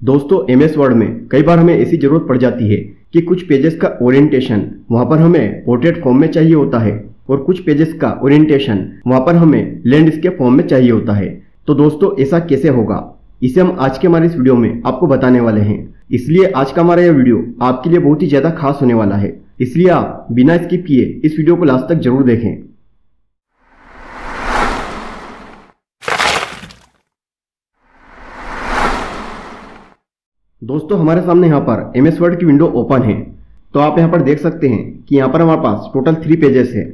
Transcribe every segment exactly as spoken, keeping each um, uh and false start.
दोस्तों M S word में कई बार हमें ऐसी जरूरत पड़ जाती है कि कुछ पेजेस का ओरिएंटेशन वहां पर हमें पोर्ट्रेट फॉर्म में चाहिए होता है और कुछ पेजेस का ओरिएंटेशन वहां पर हमें लैंडस्केप फॉर्म में चाहिए होता है। तो दोस्तों ऐसा कैसे होगा, इसे हम आज के हमारे इस वीडियो में आपको बताने वाले हैं। इसलिए आज का हमारा यह वीडियो आपके लिए बहुत ही ज्यादा खास होने वाला है, इसलिए आप बिना स्किप किए इस वीडियो को लास्ट तक जरूर देखें। दोस्तों हमारे सामने यहाँ पर एम एस वर्ड की विंडो ओपन है, तो आप यहाँ पर देख सकते हैं कि यहाँ पर हमारे पास टोटल थ्री पेजेस है।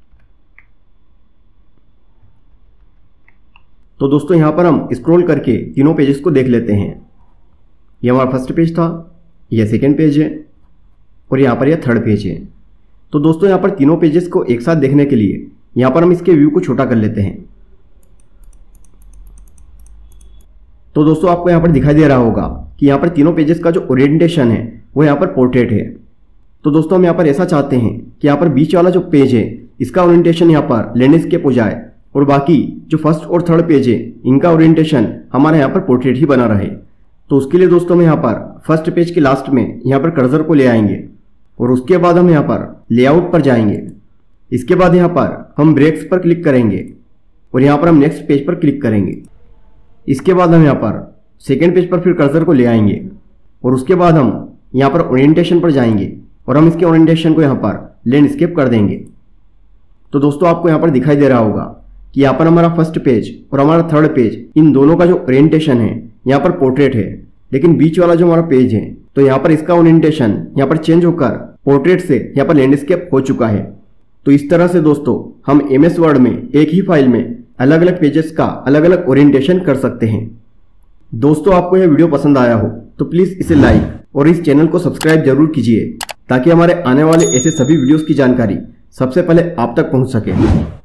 तो दोस्तों यहाँ पर हम स्क्रॉल करके तीनों पेजेस को देख लेते हैं। ये हमारा फर्स्ट पेज था, यह सेकेंड पेज है और यहाँ पर यह थर्ड पेज है। तो दोस्तों यहाँ पर तीनों पेजेस को एक साथ देखने के लिए यहाँ पर हम इसके व्यू को छोटा कर लेते हैं। तो दोस्तों आपको यहाँ पर दिखाई दे रहा होगा कि यहाँ पर तीनों पेजेस का जो ओरिएंटेशन है वो यहाँ पर पोर्ट्रेट है। तो दोस्तों हम यहाँ पर ऐसा चाहते हैं कि यहाँ पर बीच वाला जो पेज है इसका ओरिएंटेशन यहाँ पर लैंडस्केप हो जाए और बाकी जो फर्स्ट और थर्ड पेज है इनका ओरिएंटेशन हमारे यहाँ पर पोर्ट्रेट ही बना रहे। तो उसके लिए दोस्तों हम यहाँ पर फर्स्ट पेज के लास्ट में यहाँ पर कर्सर को ले आएंगे और उसके बाद हम यहाँ पर लेआउट पर जाएंगे। इसके बाद यहाँ पर हम ब्रेक्स पर क्लिक करेंगे और यहाँ पर हम नेक्स्ट पेज पर क्लिक करेंगे। इसके बाद हम यहाँ पर सेकेंड पेज पर फिर कर्सर को ले आएंगे और उसके बाद हम यहाँ पर ओरिएंटेशन पर जाएंगे और हम इसके ओरिएंटेशन को यहाँ पर लैंडस्केप कर देंगे। तो दोस्तों आपको यहाँ पर दिखाई दे रहा होगा कि यहाँ पर हमारा फर्स्ट पेज और हमारा थर्ड पेज, इन दोनों का जो ओरिएंटेशन है यहाँ पर पोर्ट्रेट है, लेकिन बीच वाला जो हमारा पेज है तो यहाँ पर इसका ओरिएंटेशन यहाँ पर चेंज होकर पोर्ट्रेट से यहाँ पर लैंडस्केप हो चुका है। तो इस तरह से दोस्तों हम एम एस वर्ड में एक ही फाइल में अलग अलग पेजेस का अलग अलग ओरिएंटेशन कर सकते हैं। दोस्तों आपको यह वीडियो पसंद आया हो तो प्लीज इसे लाइक और इस चैनल को सब्सक्राइब जरूर कीजिए ताकि हमारे आने वाले ऐसे सभी वीडियोस की जानकारी सबसे पहले आप तक पहुंच सके।